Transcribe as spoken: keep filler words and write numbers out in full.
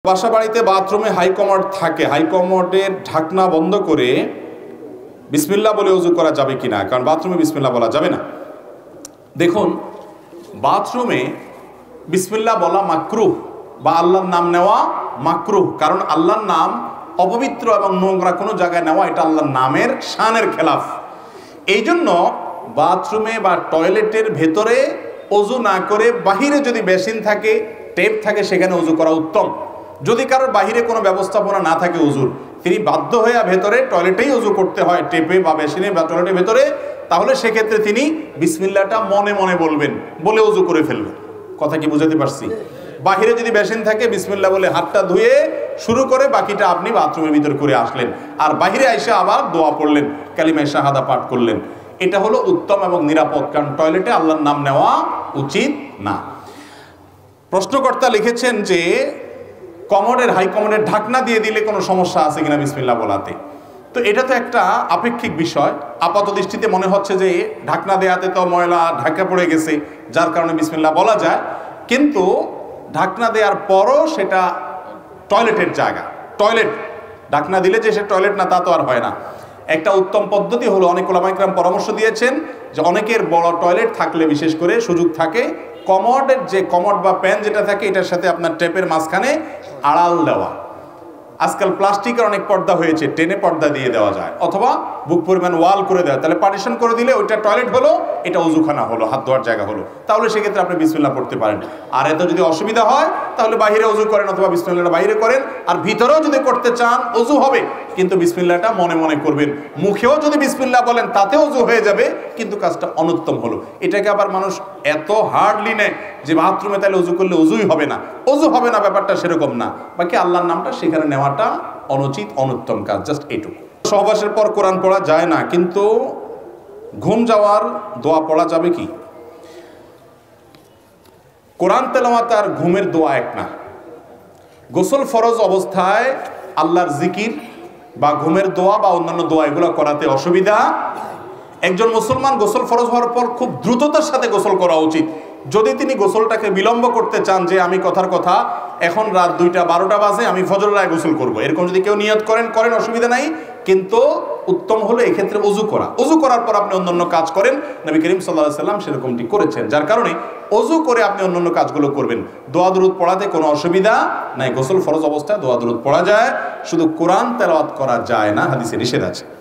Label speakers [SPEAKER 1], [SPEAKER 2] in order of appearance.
[SPEAKER 1] বাসা বাড়িতে বাথরুমে হাই কমোড থাকে, হাই কমোডের ঢাকনা বন্ধ করে বিসমিল্লাহ বলে ওযু করা যাবে কিনা? কারণ বাথরুমে বিসমিল্লাহ বলা যাবে না। দেখুন, বাথরুমে বিসমিল্লাহ বলা মাকরুহ বা আল্লাহর নাম নেওয়া মাকরুহ, কারণ আল্লাহর নাম অপবিত্র এবং নোংরা কোনো জায়গায় নেওয়া এটা আল্লাহর নামের শানের খেলাফ। এই জন্য বাথরুমে বা টয়লেটের ভেতরে ওযু না করে বাহিরে যদি বেসিন থাকে, টেপ থাকে, সেখানে ওযু করা উত্তম। যদি কারোর বাহিরে কোনো ব্যবস্থাপনা না থাকে ওযুর, তিনি বাধ্য হয়ে ভেতরে টয়লেটেই ওযু করতে হয়, টেপে বা বেসিনে বা টয়লেটের ভেতরে, তাহলে সেক্ষেত্রে তিনি বিসমিল্লাহটা মনে মনে বলবেন, বলে ওযু করে ফেলবেন। কথা কি বুঝাতে পারছি? বাহিরে যদি বেসিন থাকে বিসমিল্লাহ বলে হাতটা ধুয়ে শুরু করে বাকিটা আপনি বাথরুমের ভিতর করে আসলেন, আর বাহিরে এসে আবার দোয়া পড়লেন, কালিমায়ে শাহাদা পাঠ করলেন। এটা হলো উত্তম এবং নিরাপদ, কারণ টয়লেটে আল্লাহর নাম নেওয়া উচিত না। প্রশ্নকর্তা লিখেছেন যে কমোডের হাই কমোডের ঢাকনা দিয়ে দিলে কোনো সমস্যা আছে কিনা বিসমিল্লাহ বলাতে। তো এটা তো একটা আপেক্ষিক বিষয়। আপাত দৃষ্টিতে মনে হচ্ছে যে ঢাকনা দেয়াতে তো ময়লা ঢাকা পড়ে গেছে, যার কারণে বিসমিল্লাহ বলা যায়, কিন্তু ঢাকনা দেওয়ার পরও সেটা টয়লেটের জায়গা, টয়লেট ঢাকনা দিলে যে সে টয়লেট না তা তো আর হয় না। একটা উত্তম পদ্ধতি হলো, অনেক ওলামায়ে কেরাম পরামর্শ দিয়েছেন যে অনেকের বড় টয়লেট থাকলে বিশেষ করে সুযোগ থাকে, কমোডের যে কমোড বা প্যান যেটা থাকে এটার সাথে আপনার টেপের মাঝখানে আড়াল দেওয়া। আজকাল প্লাস্টিকের অনেক পর্দা হয়েছে, টেনে পর্দা দিয়ে দেওয়া যায়, অথবা বুক পরিমাণ ওয়াল করে দেওয়া, তাহলে পার্টিশন করে দিলে ওইটা টয়লেট হলো, এটা ওযুখানা হলো, হাত ধোয়ার জায়গা হলো, তাহলে সেক্ষেত্রে আপনি বিসমিল্লাহ পড়তে পারেন। আর এত যদি অসুবিধা হয় তাহলে বাইরে ওযু করেন, অথবা বিসমিল্লাহটা বাইরে করেন। আর ভিতরেও যদি করতে চান ওযু হবে, কিন্তু বিসমিল্লাহটা মনে মনে করবেন। মুখেও যদি বিসমিল্লাহ বলেন তাতে ওযু হয়ে যাবে, কিন্তু কাজটা অনুত্তম হলো। এটাকে আবার মানুষ এত হার্ডলি নেয় যে বাথরুমে তাহলে ওযু করলে ওযুই হবে না, ওযু হবে না, ব্যাপারটা সেরকম না। বাকি আল্লাহর নামটা সেখানে নেওয়াটা অনুচিত, অনুত্তম কাজ, জাস্ট এইটুকু। সহবাসের পর কোরআন পড়া যায় না, কিন্তু ঘুম যাওয়ার দোয়া পড়া যাবে কি? কোরআন তেলাওয়াত আর ঘুমের দোয়া এক না। গোসল ফরজ অবস্থায় আল্লাহর জিকির বা ঘুমের দোয়া বা অন্যান্য দোয়া এগুলো করাতে অসুবিধা। একজন মুসলমান গোসল ফরজ হওয়ার পর খুব দ্রুততার সাথে গোসল করা উচিত। যদি তিনি গোসলটাকে বিলম্ব করতে চান, যে আমি কথার কথা এখন রাত দুইটা বারোটা বাজে আমি ফজর রায় গোসল করবো, এরকম যদি কেউ নিয়ত করেন করেন অসুবিধা নাই, কিন্তু উত্তম হলো এক্ষেত্রে ওযু করা। ওযু করার পর আপনি অন্যান্য কাজ করেন, নবী করিম সাল্লাল্লাহু আলাইহি সাল্লাম সেরকমটি করেছেন, যার কারণে ওযু করে আপনি অন্যান্য কাজগুলো করবেন। দোয়া দুরূদ পড়াতে কোনো অসুবিধা নাই, গোসল ফরজ অবস্থায় দোয়া দুরূদ পড়া যায়, শুধু কোরআন তেলাওয়াত করা যায় না, হাদিসে নিষেধ আছে।